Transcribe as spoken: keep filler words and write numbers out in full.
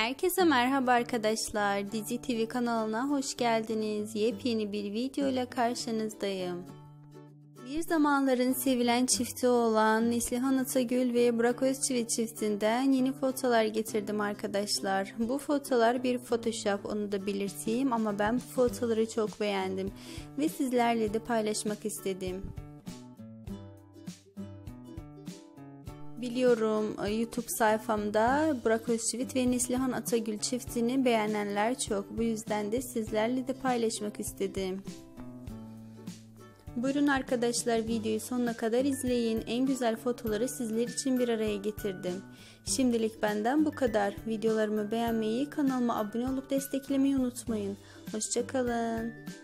Herkese merhaba arkadaşlar. Dizi T V kanalına hoş geldiniz. Yepyeni bir video ile karşınızdayım. Bir zamanların sevilen çifti olan Neslihan Atagül ve Burak Özçivit çiftinden yeni fotolar getirdim arkadaşlar. Bu fotolar bir Photoshop, onu da belirteyim, ama ben bu fotoları çok beğendim ve sizlerle de paylaşmak istedim. Biliyorum, YouTube sayfamda Burak Özçivit ve Neslihan Atagül çiftini beğenenler çok. Bu yüzden de sizlerle de paylaşmak istedim. Buyurun arkadaşlar, videoyu sonuna kadar izleyin. En güzel fotoları sizler için bir araya getirdim. Şimdilik benden bu kadar. Videolarımı beğenmeyi, kanalıma abone olup desteklemeyi unutmayın. Hoşça kalın.